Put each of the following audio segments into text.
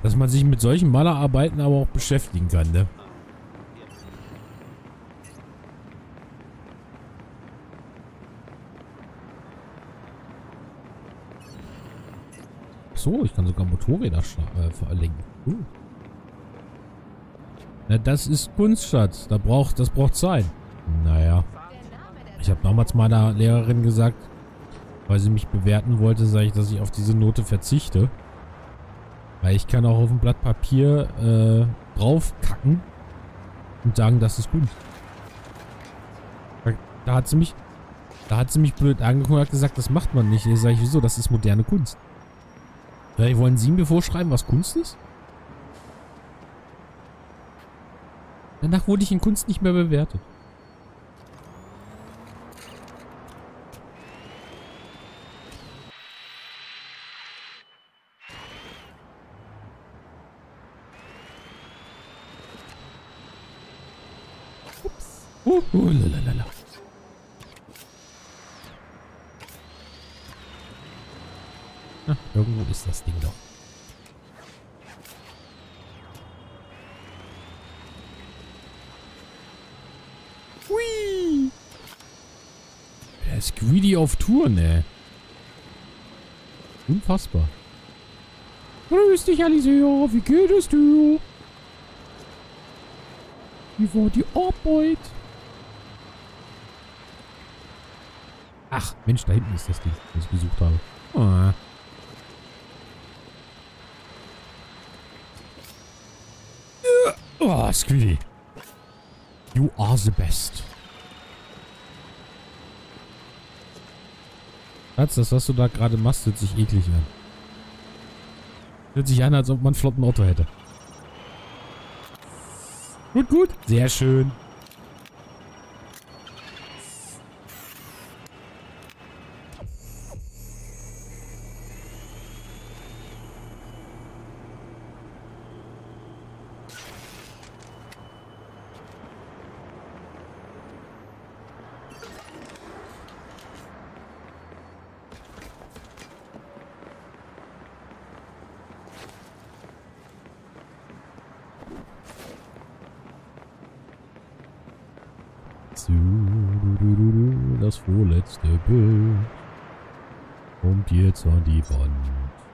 Dass man sich mit solchen Malerarbeiten aber auch beschäftigen kann, ne? So, ich kann sogar Motorräder verlenken. Na, das ist Kunst, Schatz. Das braucht Zeit. Naja. Ich habe damals meiner Lehrerin gesagt, weil sie mich bewerten wollte, sage ich, dass ich auf diese Note verzichte. Weil ich kann auch auf ein Blatt Papier draufkacken und sagen, das ist Kunst. Da hat sie mich blöd angeguckt und hat gesagt, das macht man nicht. Ich sage, wieso? Das ist moderne Kunst. Vielleicht wollen Sie mir vorschreiben, was Kunst ist? Danach wurde ich in Kunst nicht mehr bewertet. Ups. Lalalala. Ah, irgendwo ist das Ding doch. Hui! Der ist greedy auf Tour, ne? Unfassbar. Grüß dich, Alicia. Wie geht es dir? Wie war die Arbeit? Ach, Mensch, da hinten ist das Ding, das ich gesucht habe. Ah. Oh, Squiddy. You are the best. Schatz, das, was du da gerade machst, hört sich eklig an. Hört sich an, als ob man einen flotten Auto hätte. Gut, gut. Sehr schön. Das vorletzte Bild kommt jetzt an die Wand.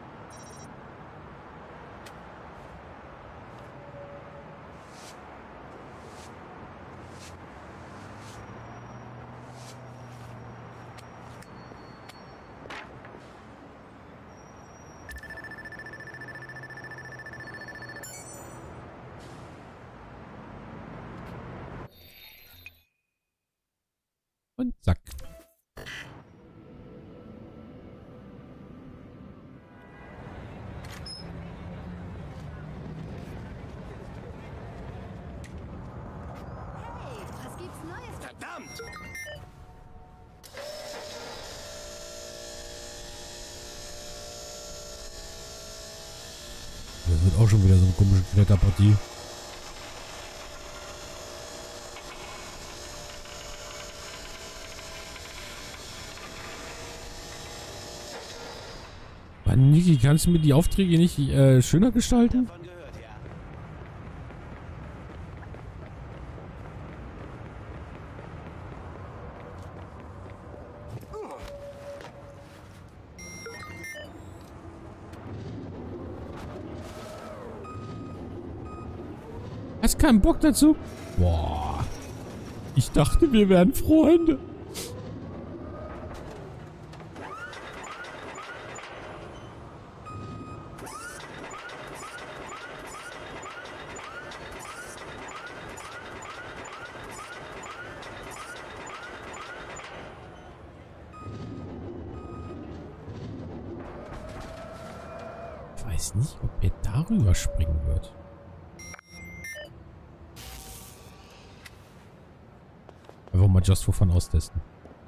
Und zack. Hey, was gibt's Neues? Verdammt! Das wird auch schon wieder so eine komische Kletterpartie. Mann, Niki, kannst du mir die Aufträge nicht schöner gestalten? Davon gehört, ja. Hast keinen Bock dazu? Boah. Ich dachte, wir wären Freunde. Ich weiß nicht, ob er darüber springen wird. Einfach mal just for fun austesten.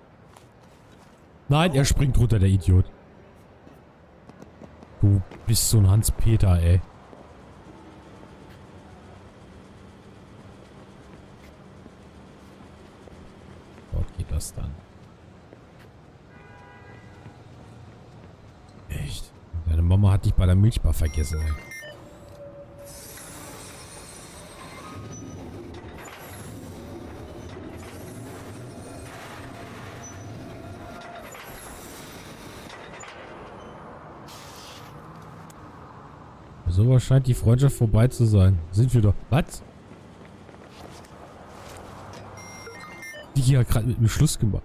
Nein, er springt runter, der Idiot. Du bist so ein Hans-Peter, ey. Dort geht das dann. Echt? Deine Mama hat dich bei der Milchbar vergessen, ey. So scheint die Freundschaft vorbei zu sein. Sind wir doch. Was? Die hat gerade mit mir Schluss gemacht.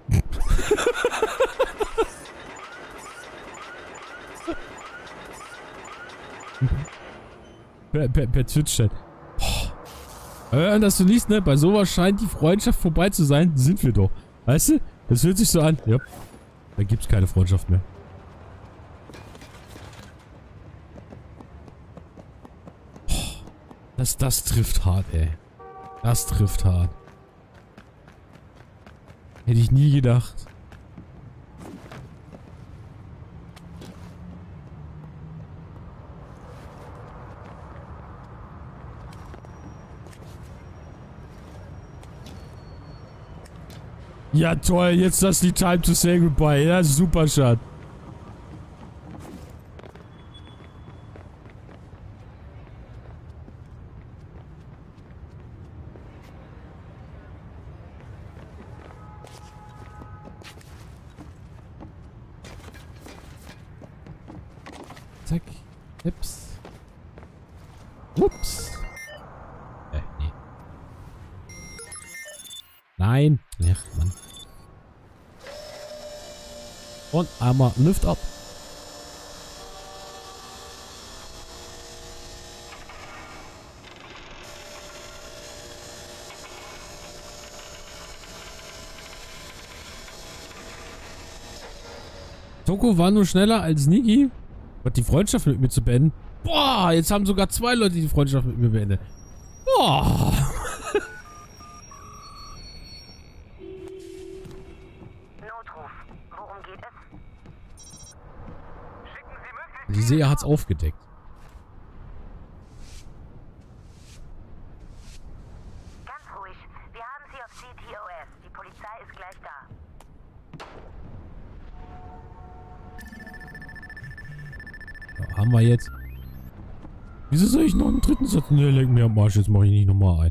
per Twitch-Chat. Dass du liest, ne? Bei sowas scheint die Freundschaft vorbei zu sein. Sind wir doch. Weißt du? Das hört sich so an. Ja. Da gibt's keine Freundschaft mehr. Das trifft hart, ey. Das trifft hart. Hätte ich nie gedacht. Ja toll, jetzt das die Time to say goodbye. Ja, super, Schatz. Zack. Ups. Ups. Nee. Nein. Ach, Mann. Und einmal Lift up. Toko war nur schneller als Niki. Die Freundschaft mit mir zu beenden. Boah, jetzt haben sogar 2 Leute die Freundschaft mit mir beendet. Boah. Notruf. Worum geht es? Die Seher hat's aufgedeckt. Ganz ruhig. Wir haben sie auf CTOS. Die Polizei ist gleich da. Ja, haben wir jetzt. Wieso soll ich noch einen dritten Satz? Ne, leck mir am Arsch. Jetzt mache ich nicht nochmal ein.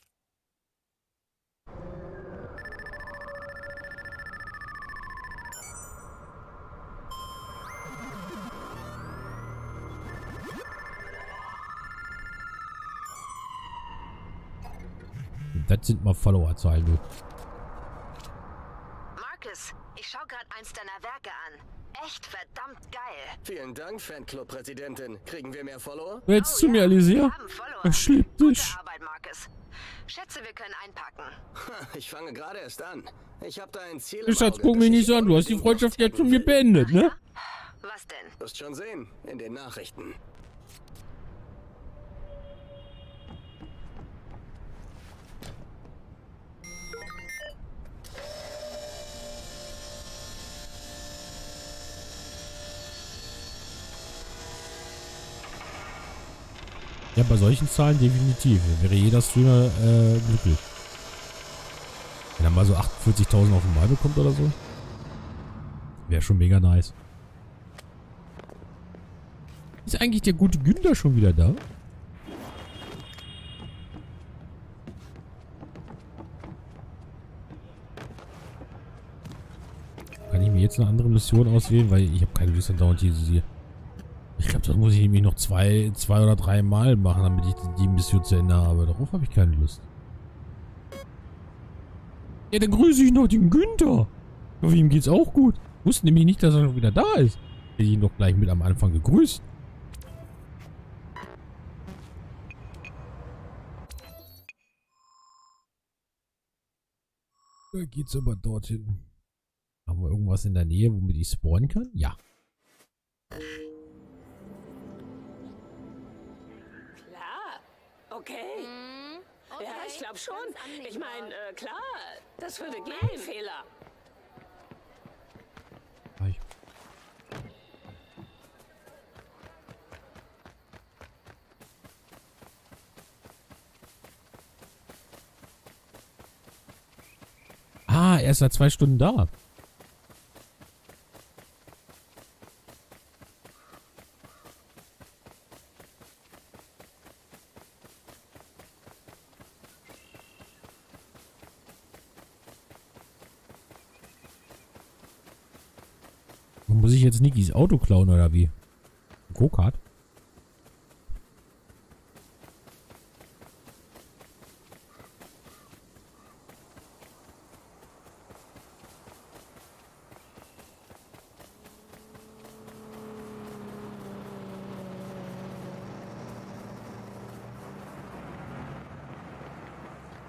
Das sind mal Followerzahlen, du. Marcus, ich schau gerade eins deiner Werke an. Echt verdammt geil. Vielen Dank, Fanclub-Präsidentin. Kriegen wir mehr Follower? Jetzt zu mir, Alicia. Wir haben Follower. Er schlägt dich. Gute Arbeit, Marcus. Schätze, wir können einpacken. Ich fange gerade erst an. Ich habe da ein Ziel. Schatz, guck mich nicht so an. Du hast die Freundschaft jetzt von mir beendet, ne? Was denn? Du wirst schon sehen in den Nachrichten. Ja, bei solchen Zahlen definitiv. Wäre jeder Streamer glücklich. Wenn er mal so 48.000 auf einmal bekommt oder so. Wäre schon mega nice. Ist eigentlich der gute Günther schon wieder da? Kann ich mir jetzt eine andere Mission auswählen? Weil ich habe keine Lust an dauernd hier. Ich glaube, das muss ich nämlich noch zwei oder 3 Mal machen, damit ich die Mission zu Ende habe. Darauf habe ich keine Lust. Ja, dann grüße ich noch den Günther. Ich hoffe, ihm geht's auch gut. Ich wusste nämlich nicht, dass er schon wieder da ist. Hätte ich ihn doch gleich mit am Anfang gegrüßt. Da geht's aber dorthin. Haben wir irgendwas in der Nähe, womit ich spawnen kann? Ja. Okay. Okay. Ja, ich glaube schon. Ganz Ich meine, klar, das würde gehen. Nein. Fehler. Hi. Ah, er ist seit 2 Stunden da. Muss ich jetzt Nikis Auto klauen oder wie? Go-Kart?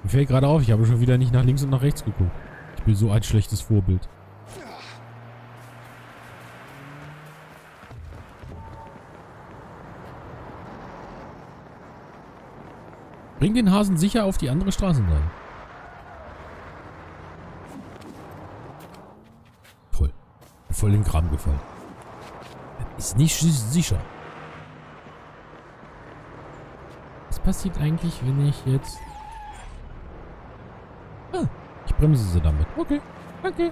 Mir fällt gerade auf, ich habe schon wieder nicht nach links und nach rechts geguckt. Ich bin so ein schlechtes Vorbild. Bring den Hasen sicher auf die andere Straßenseite. Toll. Voll in den Kram gefallen. Ist nicht sicher. Was passiert eigentlich, wenn ich jetzt... Ah, ich bremse sie damit. Okay, danke.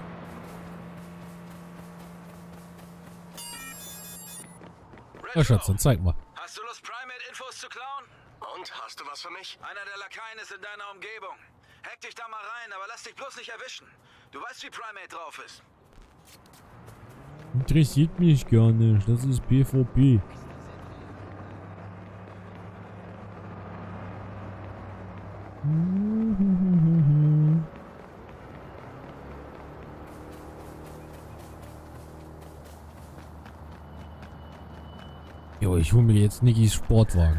Ja, Schatz, dann zeig mal. Hast du Lust, Primate-Infos zu klauen? Und, hast du was für mich? Einer der Lakaien ist in deiner Umgebung. Hack dich da mal rein, aber lass dich bloß nicht erwischen. Du weißt, wie Primate drauf ist. Interessiert mich gar nicht. Das ist PvP. Jo, ich hole mir jetzt Nickys Sportwagen.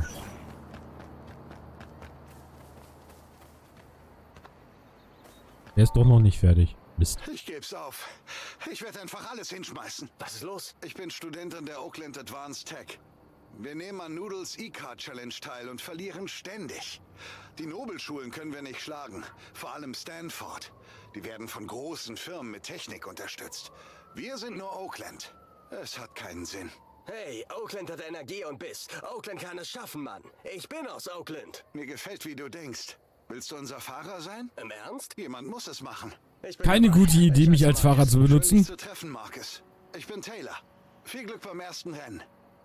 Der ist doch noch nicht fertig. Mist. Ich geb's auf. Ich werde einfach alles hinschmeißen. Was ist los? Ich bin Student an der Oakland Advanced Tech. Wir nehmen an Noodles E-Card Challenge teil und verlieren ständig. Die Nobelschulen können wir nicht schlagen. Vor allem Stanford. Die werden von großen Firmen mit Technik unterstützt. Wir sind nur Oakland. Es hat keinen Sinn. Hey, Oakland hat Energie und Biss. Oakland kann es schaffen, Mann. Ich bin aus Oakland. Mir gefällt, wie du denkst. Willst du unser Fahrer sein? Im Ernst? Jemand muss es machen. Ich bin Keine dabei. gute Idee, mich als Fahrer zu Schön, benutzen. dich zu treffen, Marcus. Ich bin Taylor. Viel Glück beim ersten Rennen.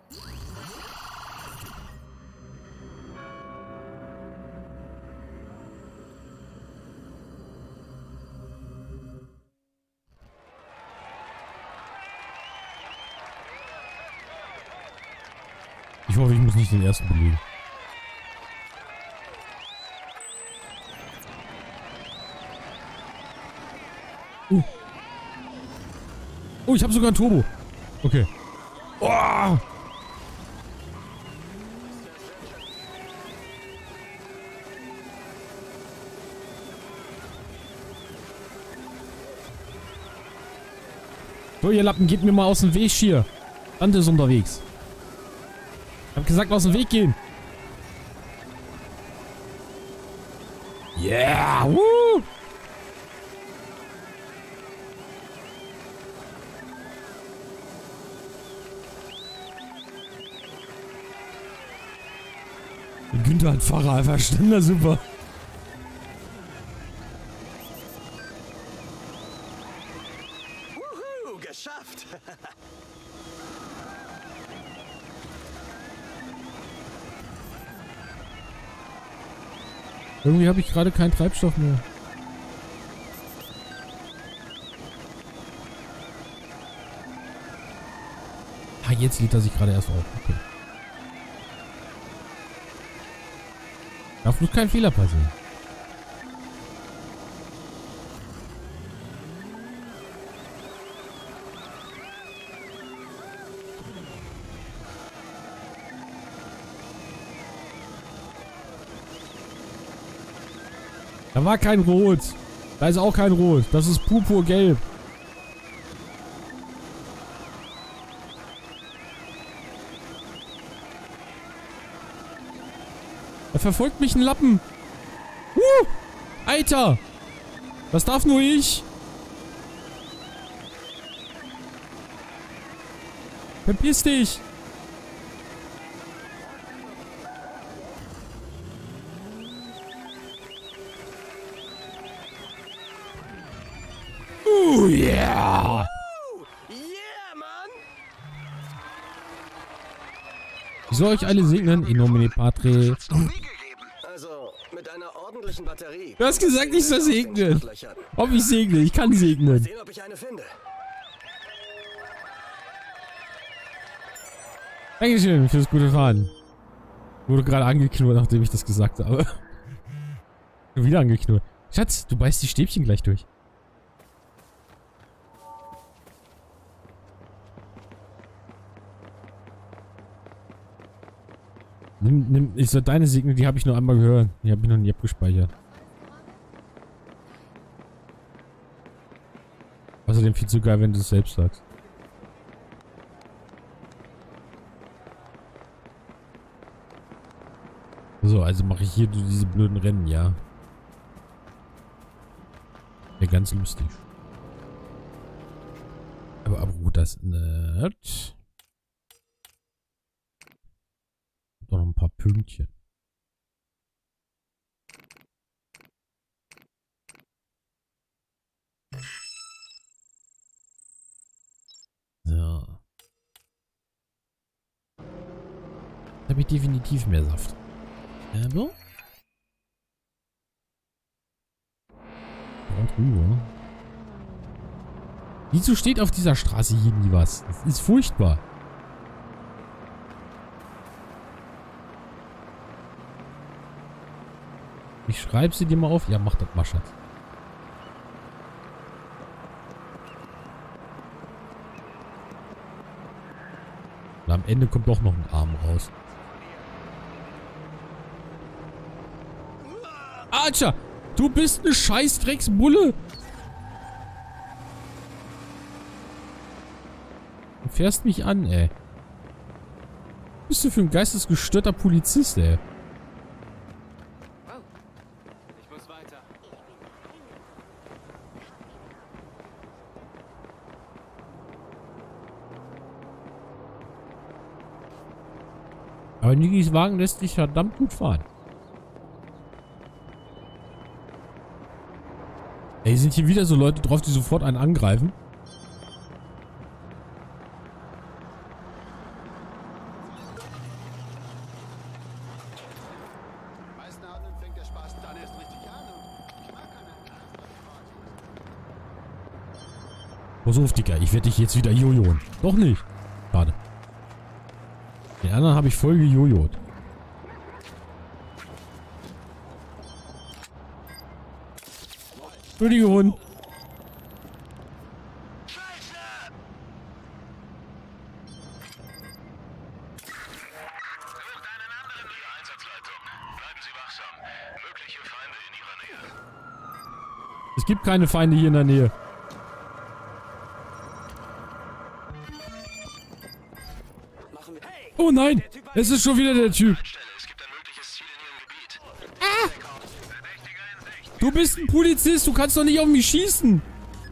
Ich hoffe, ich muss nicht den ersten belegen. Oh, ich habe sogar ein Turbo. Okay. Oh! So, ihr Lappen, geht mir mal aus dem Weg hier. Land ist unterwegs. Ich hab gesagt, aus dem Weg gehen. Yeah! Woo! Günther hat Fahrer verstanden, na super. Wuhu, geschafft. Irgendwie habe ich gerade keinen Treibstoff mehr. Ah, jetzt lädt er sich gerade erst auf. Okay. Darf bloß kein Fehler passieren. Da war kein Rot. Da ist auch kein Rot. Das ist purpurgelb. Da verfolgt mich ein Lappen. Alter. Das darf nur ich. Verpiss dich. Yeah. Yeah, Mann. Ich soll euch alle segnen. In nomine Patri. Hat's noch nie gegeben. Also, mit einer ordentlichen Batterie. Du hast gesagt, ich soll segnen. Ob ich segne? Ich kann segnen. Sehen, ob ich eine finde. Dankeschön fürs gute Fahren. Wurde gerade angeknurrt, nachdem ich das gesagt habe. Wieder angeknurrt. Schatz, du beißt die Stäbchen gleich durch. Nimm, ich soll deine segnen, die habe ich nur einmal gehört. Die habe ich noch nie abgespeichert. Außerdem viel zu geil, wenn du es selbst sagst. So, also mache ich hier diese blöden Rennen, ja. Wäre ganz lustig. Aber gut, das nicht. Doch noch ein paar Pünktchen. So. Da habe ich definitiv mehr Saft. Aber? Drüber. Wieso steht auf dieser Straße hier nie was? Das ist furchtbar. Ich schreibe sie dir mal auf. Ja, mach das mal, Schatz. Und am Ende kommt doch noch ein Arm raus. Archer, du bist eine Scheißdrecksbulle. Du fährst mich an, ey. Was bist du für ein geistesgestörter Polizist, ey? Ich muss weiter. Aber Nigis Wagen lässt sich verdammt gut fahren. Ey, sind hier wieder so Leute drauf, die sofort einen angreifen? Meisten Abenden fängt der Spaß dann erst richtig an und ich mag keine. Pass auf, Digga, ich werde dich jetzt wieder jojoen. Doch nicht. Schade. Den anderen habe ich voll gejojot. Entschuldigung. Es gibt keine Feinde hier in der Nähe. Oh nein! Es ist schon wieder der Typ. Du bist ein Polizist, du kannst doch nicht auf mich schießen.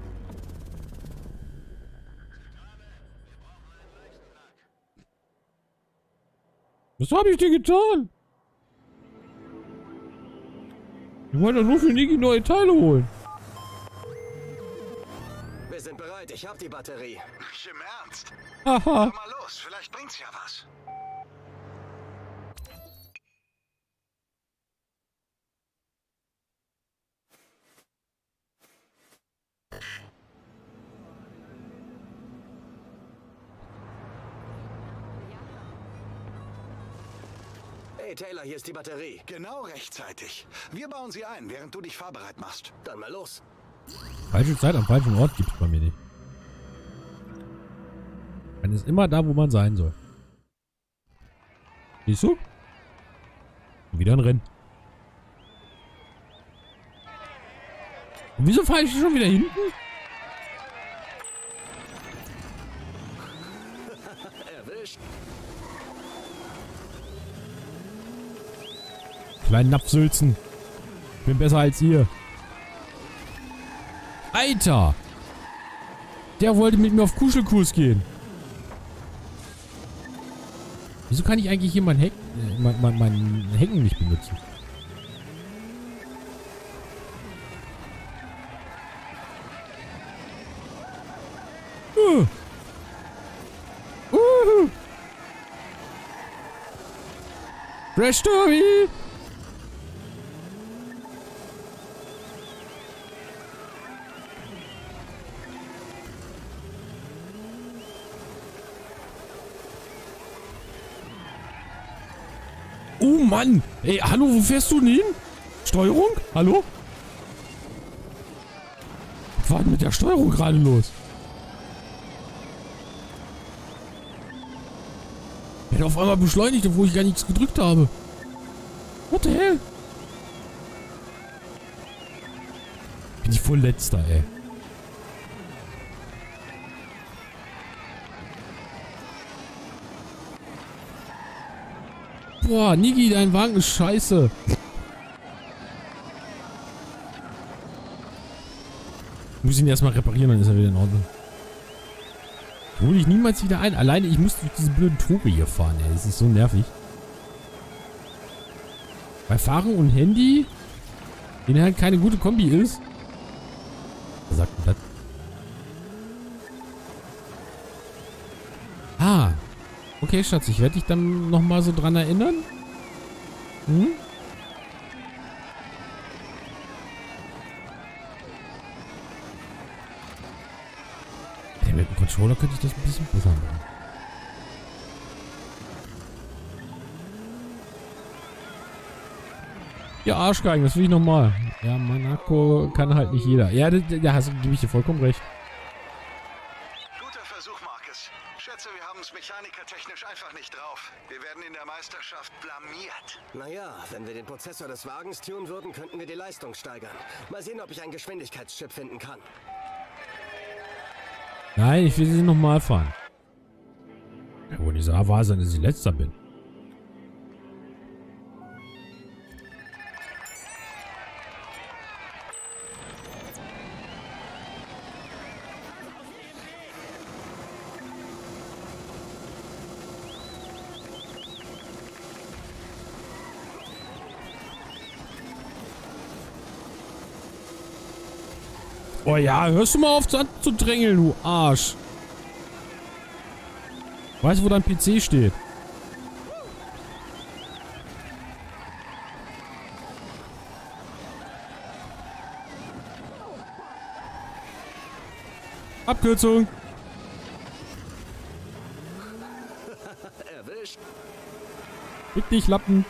Was habe ich dir getan? Ich wollte doch nur für Niki neue Teile holen. Wir sind bereit, ich hab die Batterie. Nicht im Ernst. Haha. Komm mal los, vielleicht bringt's ja was. Hey Taylor, hier ist die Batterie. Genau rechtzeitig. Wir bauen sie ein, während du dich fahrbereit machst. Dann mal los. Falsche Zeit am falschen Ort gibt's bei mir nicht. Man ist immer da, wo man sein soll. Siehst du? Wieder ein Rennen. Und wieso fahre ich schon wieder hinten? Erwischt. Kleinen Napfsülzen. Ich bin besser als ihr. Alter! Der wollte mit mir auf Kuschelkurs gehen. Wieso kann ich eigentlich hier mein Hecken nicht benutzen? Crash Story! Oh Mann! Ey, hallo, wo fährst du denn hin? Steuerung? Hallo? Was war denn mit der Steuerung gerade los? Er hat auf einmal beschleunigt, obwohl ich gar nichts gedrückt habe. What the hell? Bin ich voll letzter, ey. Boah, Niki, dein Wagen ist scheiße. Ich muss ihn erstmal reparieren, dann ist er wieder in Ordnung. Hol ich niemals wieder ein. Alleine, ich muss durch diese blöden Tore hier fahren, ey. Das ist so nervig. Bei Fahren und Handy, wenn halt keine gute Kombi ist. Was sagt man das? Ah. Okay, Schatz, ich werde dich dann nochmal so dran erinnern. Hm? Ja, mit dem Controller könnte ich das ein bisschen besser machen. Ja, Arschgeigen, das will ich nochmal. Ja, Monaco kann halt nicht jeder. Ja, da gebe ich dir vollkommen recht. Guter Versuch, Marcus. Schätze, wir haben es mechanikertechnisch einfach nicht drauf. Wir werden in der Meisterschaft blamiert. Naja, wenn wir den Prozessor des Wagens tunen würden, könnten wir die Leistung steigern. Mal sehen, ob ich einen Geschwindigkeitschip finden kann. Nein, ich will sie nochmal fahren. Ja, wo nicht so wahr sein, dass ich letzter bin. Oh ja, hörst du mal auf zu drängeln, du Arsch. Weißt du, wo dein PC steht? Abkürzung. Erwischt. Fick dich, Lappen.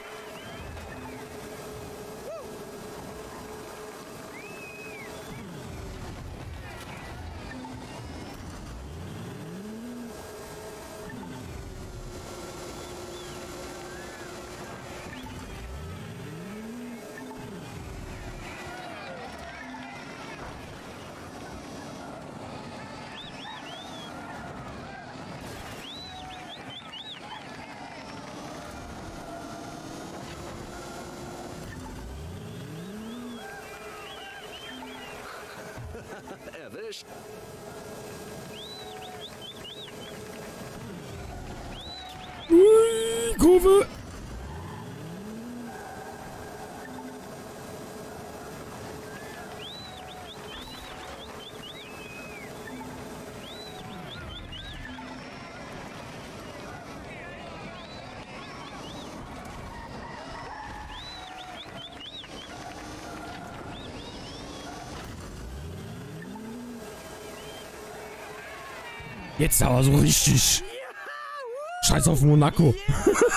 Erwischt. Ui, Kurve. Jetzt aber so richtig. Scheiß auf Monaco. Wir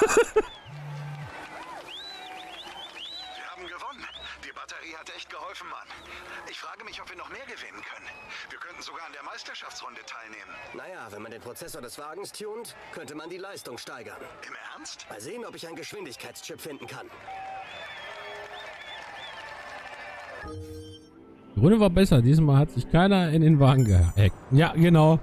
haben gewonnen. Die Batterie hat echt geholfen, Mann. Ich frage mich, ob wir noch mehr gewinnen können. Wir könnten sogar an der Meisterschaftsrunde teilnehmen. Naja, wenn man den Prozessor des Wagens tunt, könnte man die Leistung steigern. Im Ernst? Mal sehen, ob ich einen Geschwindigkeitschip finden kann. Die Runde war besser. Diesmal hat sich keiner in den Wagen gehackt. Ja, genau.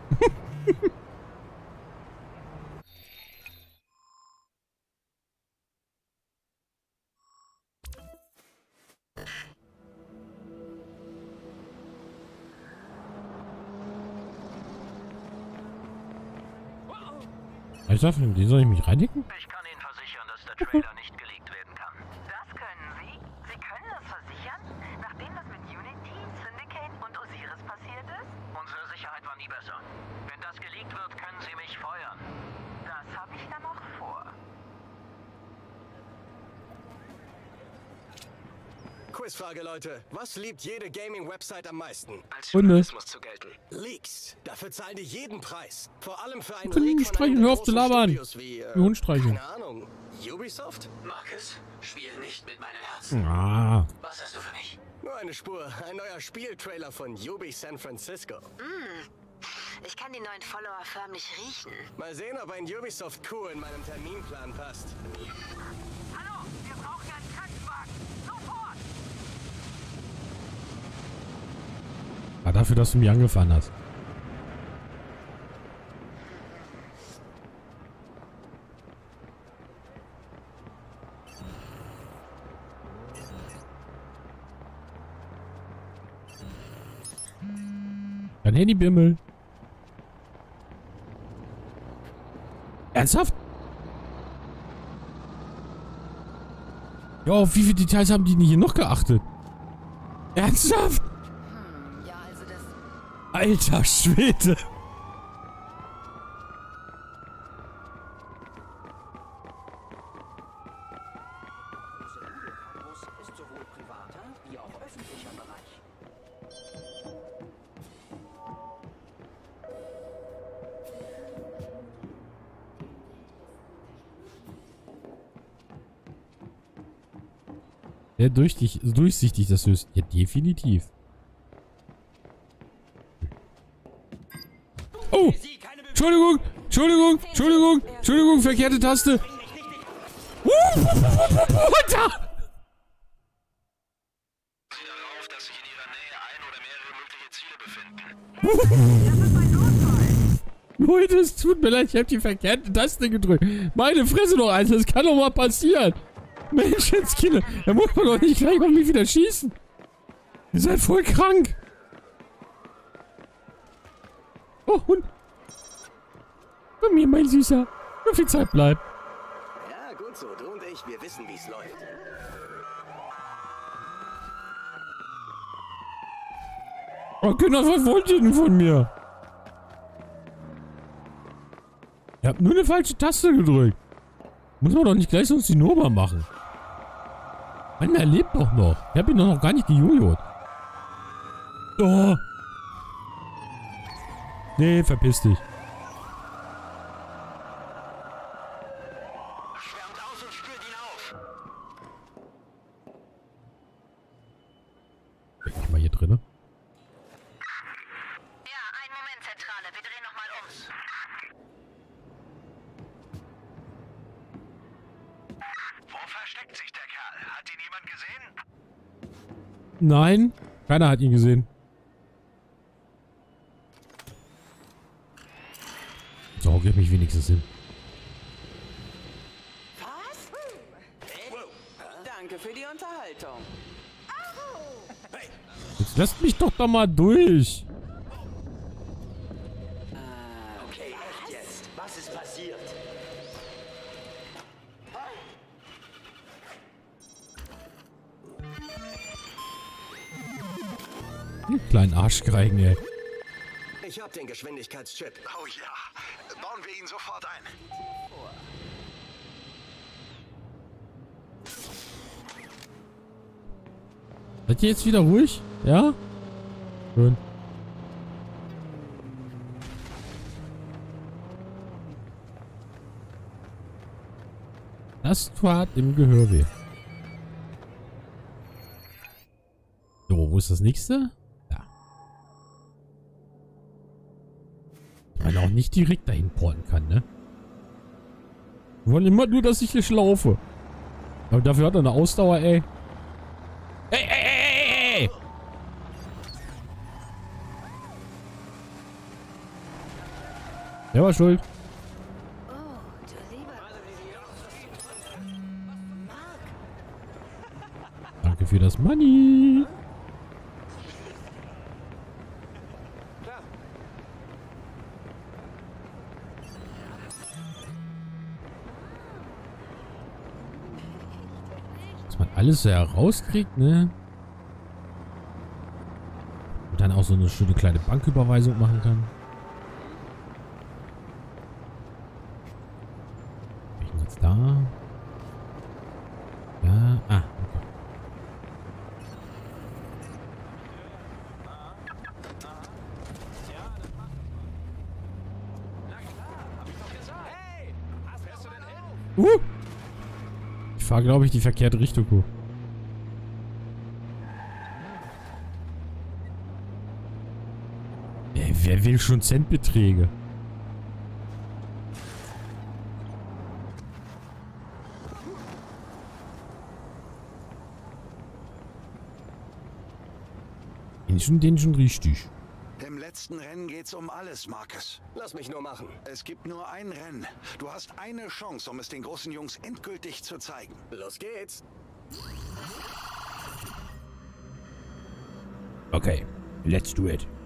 Ich sag, den soll ich mich reindicken? Ich kann Ihnen versichern, dass der Trailer nicht geleakt werden kann. Das können Sie? Sie können das versichern? Nachdem das mit Unity, Syndicate und Osiris passiert ist? Unsere Sicherheit war nie besser. Wenn das geleakt wird, können Sie mich feuern. Das habe ich dann noch vor. Quizfrage, Leute. Was liebt jede Gaming-Website am meisten? Als Hunde. Journalismus zu gelten. Leaks. Dafür zahlen die jeden Preis. Vor allem für einen Wir können ihn Leak von streichen, einem der hör auf zu großen labern. Studios wie, Wie Hund streichen. keine Ahnung, Ubisoft? Marcus, spiel nicht mit meinem Herzen. Ah. Was hast du für mich? Nur eine Spur. Ein neuer Spieltrailer von Ubi San Francisco. Ich kann die neuen Follower förmlich riechen. Mal sehen, ob ein Ubisoft-Coup in meinem Terminplan passt. Hallo, wir brauchen einen Krankenwagen. Sofort! War dafür, dass du mich angefahren hast. Dein Handy bimmelt. Ernsthaft? Ja, auf wie viele Details haben die denn hier noch geachtet? Ernsthaft? Ja, also das... Alter Schwede. Ist sowohl privater wie auch öffentlicher Bereich. Sehr durchsichtig das Höchst. Ja, definitiv. Oh! Entschuldigung! Entschuldigung! Entschuldigung! Entschuldigung! Verkehrte Taste! Runter! Sie darauf, dass sich in ihrer Nähe ein oder mehrere mögliche Ziele befinden. Leute, es tut mir leid, ich habe die verkehrte Taste gedrückt. Meine Fresse noch eins, das kann doch mal passieren. Menschenskinder, da muss man doch nicht gleich auf mich wieder schießen. Ihr seid voll krank. Oh, Hund. Bei mir, mein Süßer. Nur viel Zeit bleibt. Ja, gut so. Du und ich, wir wissen, wie es läuft. Oh, Kinder, was wollt ihr denn von mir? Ihr habt nur eine falsche Taste gedrückt. Muss man doch nicht gleich sonst die Nummer machen. Mann, er lebt doch noch. Ich hab ihn doch noch gar nicht gejojot. Oh. Nee, verpiss dich. Schwärmt aus und spürt ihn auf. Bin ich mal hier drinne? Ja, einen Moment, Zentrale. Wir drehen nochmal ums. Wo versteckt sich der Kerl? Hat ihn jemand gesehen? Nein, keiner hat ihn gesehen. So, gib mich wenigstens hin. Was? Danke für die Unterhaltung. Jetzt lasst mich doch da mal durch. Okay, echt jetzt. Was ist passiert? Kleinen Arschgeigen, ey. Ich hab den Geschwindigkeitschip. Oh ja, bauen wir ihn sofort ein. Seid ihr jetzt wieder ruhig? Ja? Schön. Das tat im Gehör weh. So, wo ist das nächste? Da. Ich meine auch nicht direkt dahin porten kann, ne? Wir wollen immer nur, dass ich hier schlaufe. Aber dafür hat er eine Ausdauer, ey. Ey, ey, ey, ey, ey! Der war schuld. Oh, du lieber... Danke für das Money. Was man alles so herauskriegt, ne? Und dann auch so eine schöne kleine Banküberweisung machen kann. Ich bin jetzt da. Ja, okay. Ich fahre, glaube ich, die verkehrte Richtung. Wer will schon Centbeträge? Den schon richtig. Im letzten Rennen geht's um alles, Marcus. Lass mich nur machen. Es gibt nur ein Rennen. Du hast eine Chance, um es den großen Jungs endgültig zu zeigen. Los geht's. Okay, let's do it.